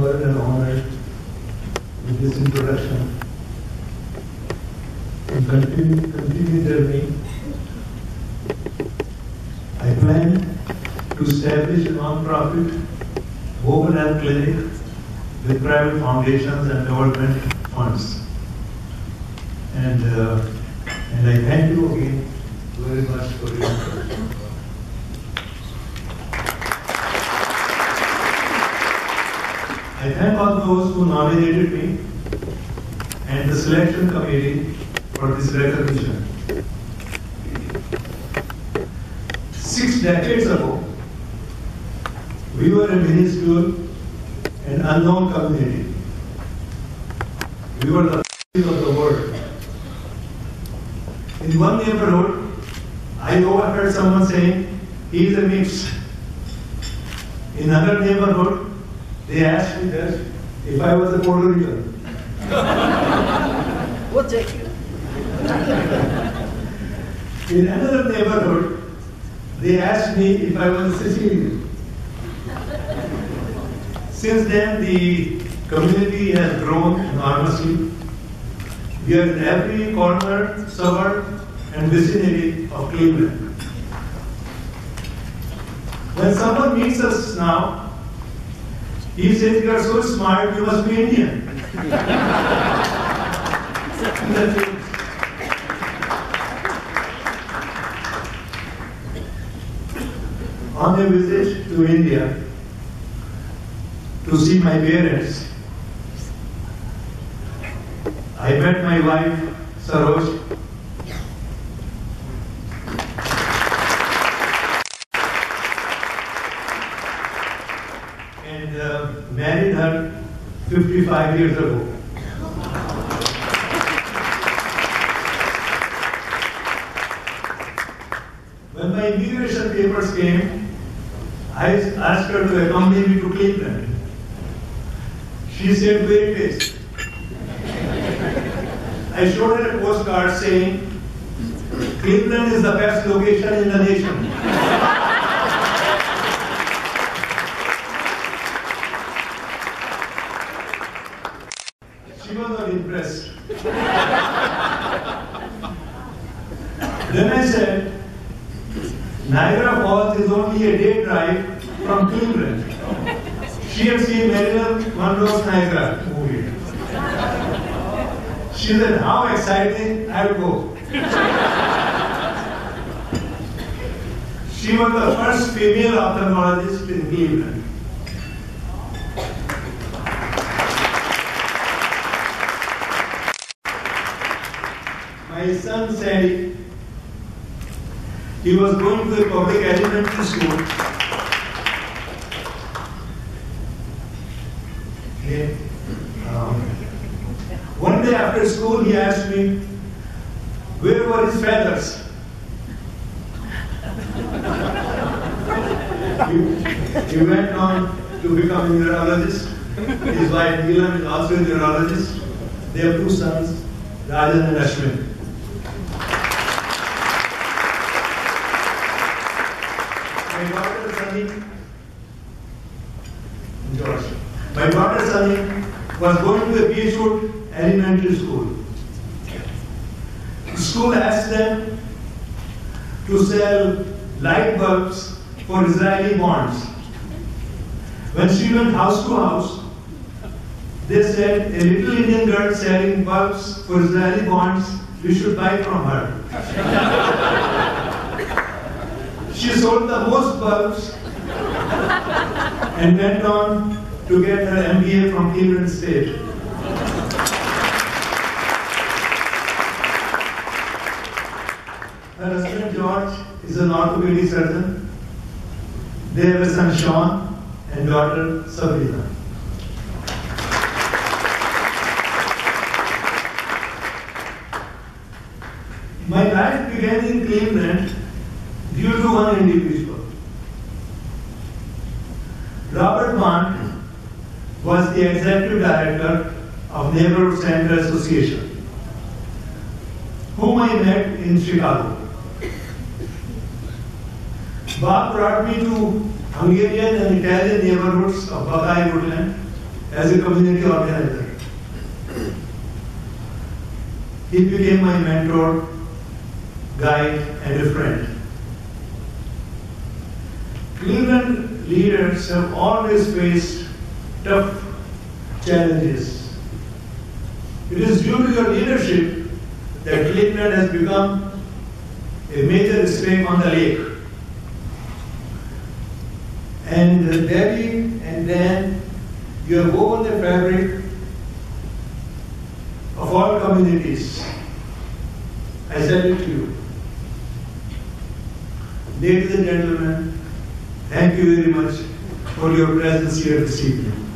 humbled and honored with this introduction. To continue journey, I plan to establish a non-profit women health clinic with private foundations and government funds. And I thank you again very much for your attention. I thank all those who nominated me and the selection committee for this recognition. 6 decades ago, we were a minuscule and unknown community. We were the face of the world. In one neighborhood, I overheard someone saying, he is a mix. In another neighborhood, they asked me that if I was a Puerto Rican. We'll take you. In another neighborhood, they asked me if I was a Sicilian. Since then, the community has grown enormously. We are in every corner, suburb, and vicinity of Cleveland. When someone meets us now, he says, "You are so smart, you must be Indian." On a visit to India to see my parents, I met my wife, Saroj. And married her 55 years ago. When my immigration papers came, I asked her to accompany me to Cleveland. She said, "Where it is?" I showed her a postcard saying, "Cleveland is the best location in the nation." She was not impressed. Then I said, "Niagara Falls is only a day drive from Cleveland." She had seen Marilyn Monroe's Niagara movie. She said, "How exciting, I'll go." She was the first female ophthalmologist in Cleveland. My son Sandy, he was going to a public elementary school. One day after school, he asked me, where were his feathers? He went on to become a neurologist. His wife Neelam is also a neurologist. They have 2 sons, Rajan and Ashwin. My daughter Sunny, George. My daughter Sunny was going to a Beechwood Elementary School. The school asked them to sell light bulbs for Israeli bonds. When she went house to house, they said, "A little Indian girl selling bulbs for Israeli bonds, we should buy from her." She sold the most bulbs and went on to get her MBA from Cleveland State. Her husband George is an orthopedic surgeon. They have a son Sean and daughter Sabrina. My life began in Cleveland due to one individual. Robert Bond was the executive director of Neighborhood Center Association, whom I met in Chicago. Bob brought me to Hungarian and Italian neighborhoods of Buckeye Woodland as a community organizer. He became my mentor, guide, and a friend. Cleveland leaders have always faced tough challenges. It is due to your leadership that Cleveland has become a major stake on the lake. And Debbie and Dan, you have woven the fabric of all communities. I salute you. Ladies and gentlemen, thank you very much for your presence here this evening.